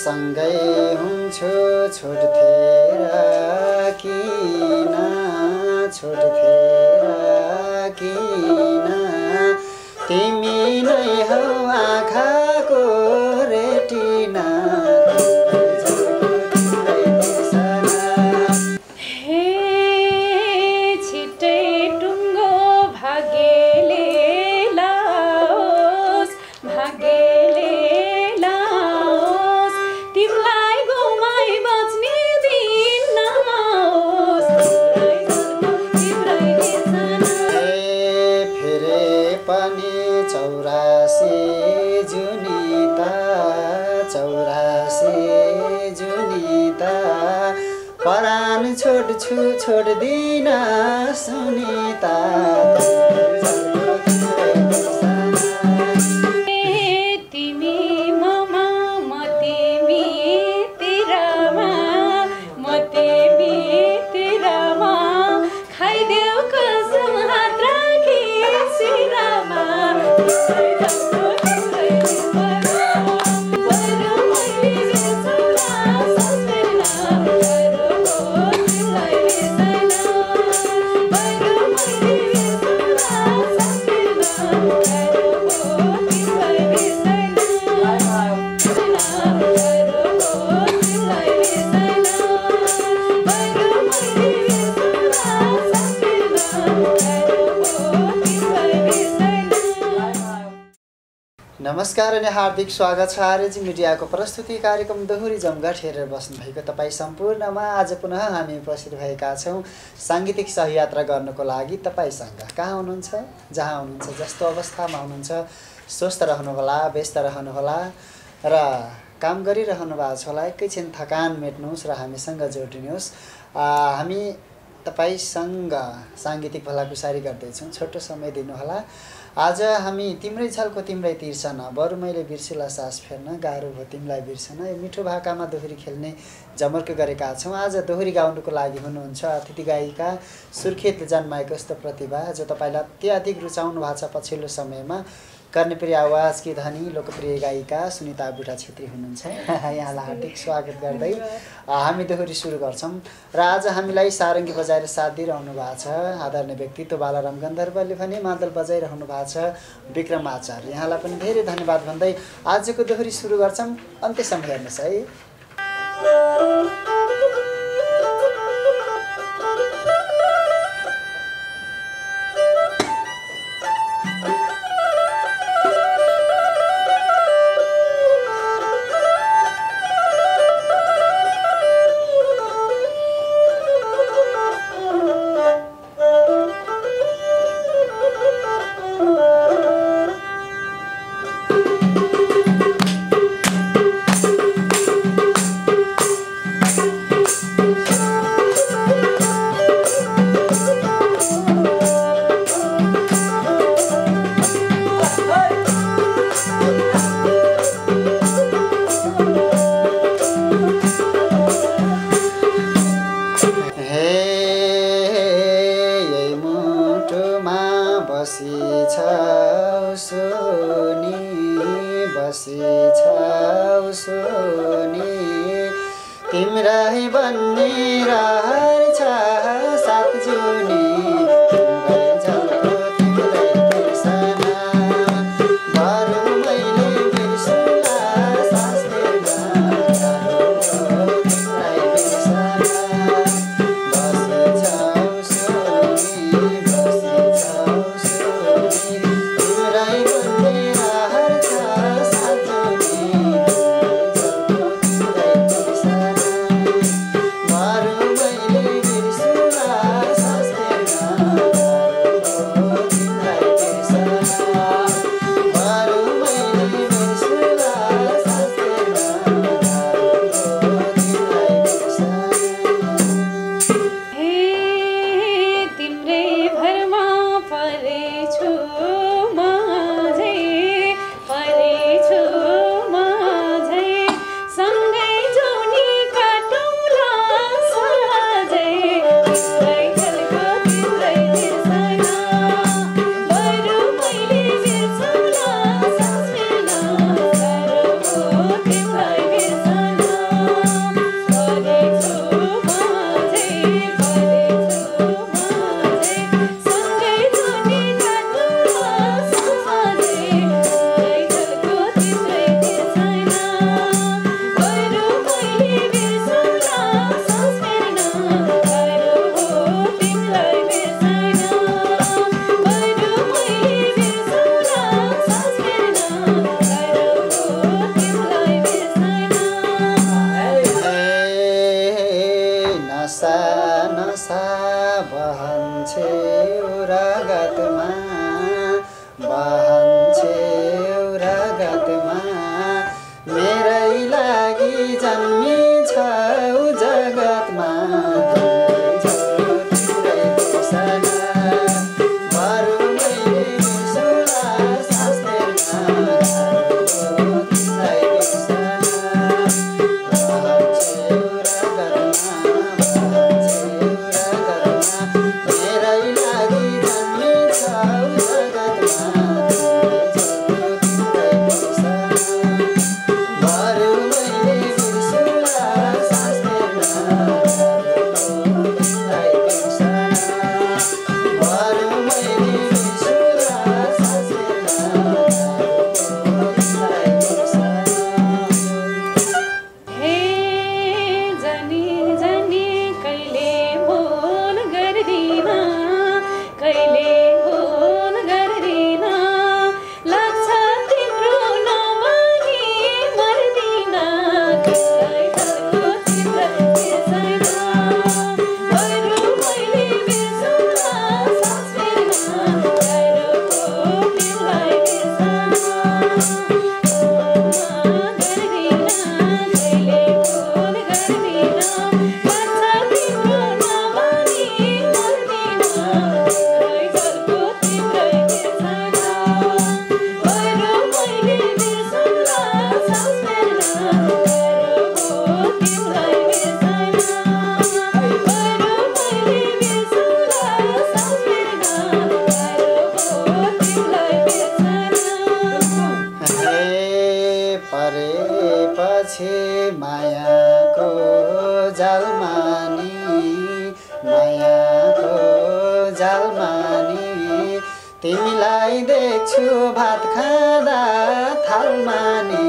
सँगै हुन्छु छोड्थे र किन छोड्थे र किन तिमी नै हौ आँखाको रेटिना परान छोड्छु छोड्दिन सुनिता तिमी ममा म तिमीतिरमा म तिमीतिरमा खाइदेऊ कसम हात राखी शिरमा नमस्कार अनि हार्दिक स्वागत छ आरएजी मिडियाको प्रस्तुति कार्यक्रम दोहोरी जमघट हेरेर बस्नुभएको तपाईँ सम्पूर्णमा आज पुनः हामी उपस्थित भएका छौँ साङ्गीतिक सहयात्रा गर्नको लागि तपाईँसँग। कहाँ हुनुहुन्छ, जहाँ हुनुहुन्छ, जस्तो अवस्थामा हुनुहुन्छ, स्वस्थ रहनुहोला, व्यस्त रहनुहोला र काम गरिरहनु भएको छ होला। एकैछिन थकान मेट्नुहोस् र हामीसँग जोडिनुहोस्। हामी तपाईसँग साङ्गीतिक भलाकुसारी गर्दैछौँ, छोटो समय दिनुहोला। आज हामी तिम्रै छलको तिम्रै तिर्सन, बरु मैले बिर्सिला सास फेर्न, गाह्रो भयो तिमीलाई बिर्सन, यो मिठो भाकामा दोहोरी खेल्ने जमर्को गरेका छौँ। आज दोहोरी गाउनुको लागि हुनुहुन्छ अतिथि गायिका सुर्खेत जन्माएको यस्तो प्रतिभा जो तपाईँलाई अत्याधिक रुचाउनु भएको छ। पछिल्लो समयमा कर्णप्रिय आवाजकी धनी लोकप्रिय गायिका सुनिता बुढा छेत्री हुनुहुन्छ। यहाँलाई हार्दिक स्वागत गर्दै हामी दोहोरी सुरु गर्छौँ। र आज हामीलाई सारङ्गी बजाएर साथ दिइरहनु भएको छ आदरणीय व्यक्तित्व बालाराम गन्धर्वले भने मादल बजाइरहनु भएको छ विक्रम आचार्य। यहाँलाई पनि धेरै धन्यवाद भन्दै आजको दोहोरी सुरु गर्छौँ। अन्त्यसम्म हेर्नुहोस् है। तिम्रै बन्ने रहर छ सात जुनी तिम्रै झल्को तिम्रै बिर्सना बरु मैले बिर्सुला सास फेर्न तिम्रै बिर्सना तिम्रै बन्ने रहर छ सात जुनी बरु बिर्सिएपछि मायाको जालमानी मायाको जालमानी तिमीलाई देख्छु भात खाँदा थालमानी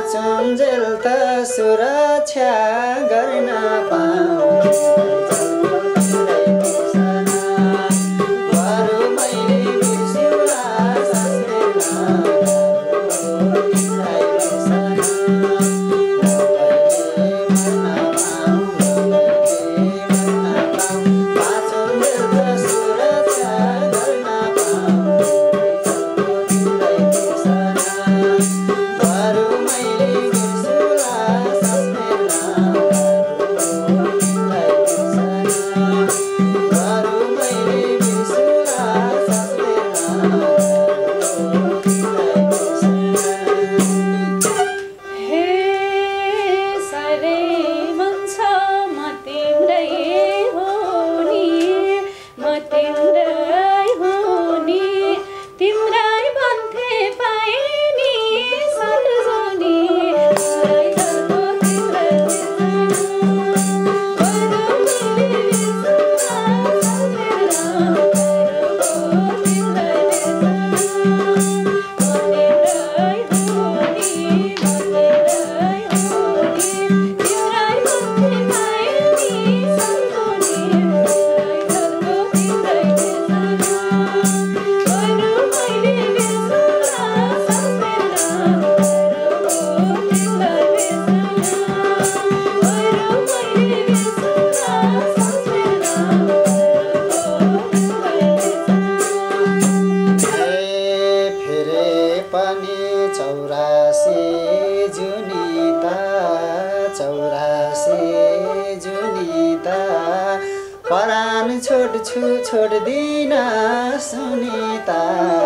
बाँचुन्जेल त सुरक्षा गर्न पाऊँ परान छोड्छु छोड्दिन सुनिता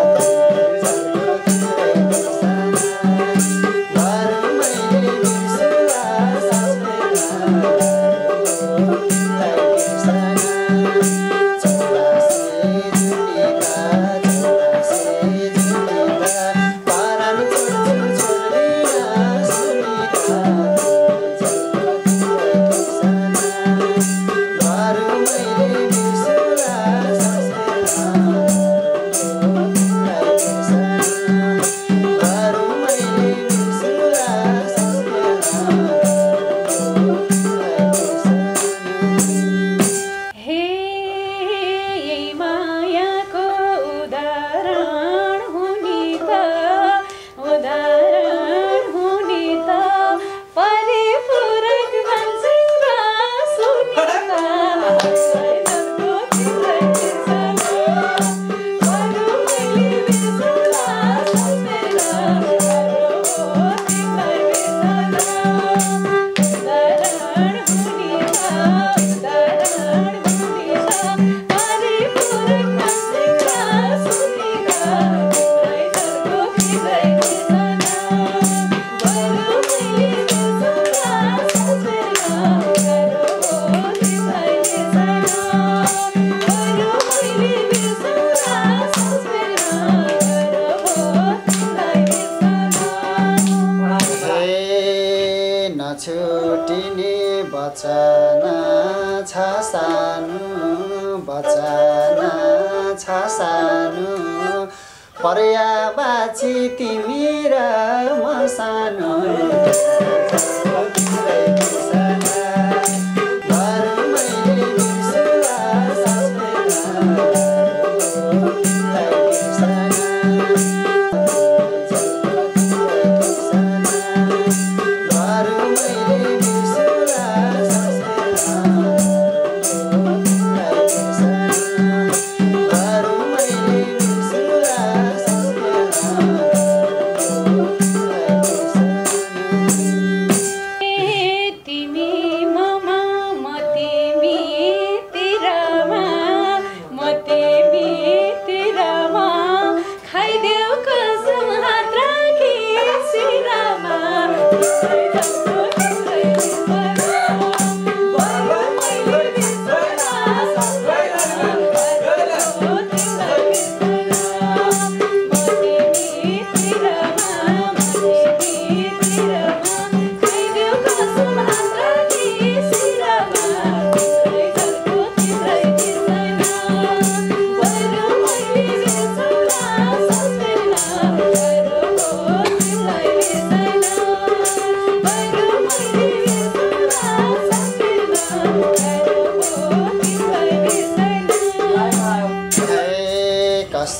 छुटिने बचना छ सानो बचना छ सानो पर्या बाची तिमी र म सानो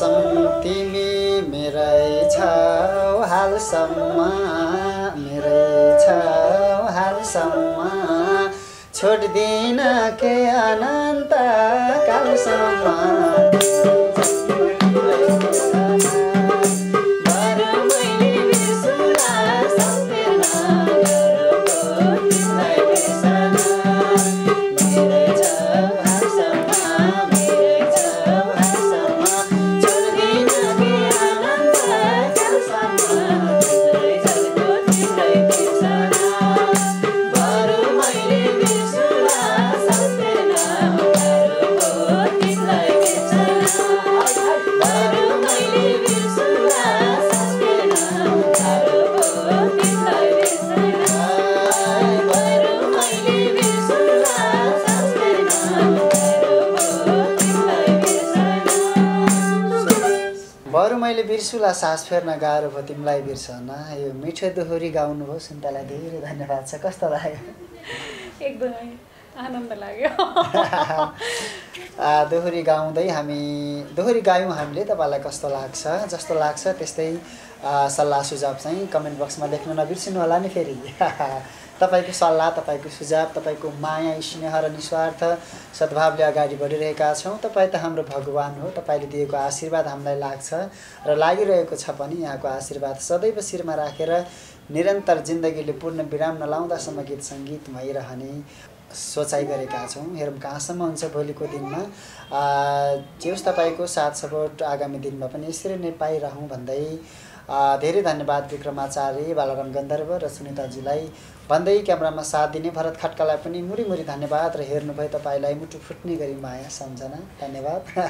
तिमी मेरै छौ हालसम्म मेरै छौ हालसम्म छोड्दिन के अनन्त कालसम्म मैले बिर्सुला सास फेर्न गाह्रो भयो तिमीलाई बिर्सन यो मिठो दोहोरी गाउनुभयो सुन्तलाई धेरै धन्यवाद छ कस्तो लाग्यो एकदमै आनन्द लाग्यो दोहोरी गाउँदै हामी दोहोरी गायौँ हामीले तपाईँलाई कस्तो लाग्छ जस्तो लाग्छ त्यस्तै सल्लाह सुझाव चाहिँ कमेन्ट बक्समा लेख्न नबिर्सिनु होला नि फेरि तपाईको सल्लाह तपाईको सुझाव तपाईको माया स्नेह र निस्वार्थ सद्भावले अगाडि बढिरहेका छौँ तपाईँ त हाम्रो भगवान हो तपाईँले दिएको आशीर्वाद हामीलाई लाग्छ र लागिरहेको छ पनि यहाँको आशीर्वाद सदैव शिरमा राखेर निरन्तर जिन्दगीले पूर्ण विराम नलाउँदासम्म गीत सङ्गीत भइरहने सोचाइ गरेका छौँ हेरौँ कहाँसम्म हुन्छ भोलिको दिनमा जे होस् तपाईँको साथ सपोर्ट आगामी दिनमा पनि यसरी नै पाइरहौँ भन्दै धेरै धन्यवाद विक्रमाचार्य बालाराम गन्धर्व र सुनिताजीलाई भन्दै क्यामेरामा साथ दिने भरत खड्कालाई पनि मुरी मुरी धन्यवाद र हेर्नुभयो तपाईँलाई मुटु फुट्ने गरी माया सम्झना धन्यवाद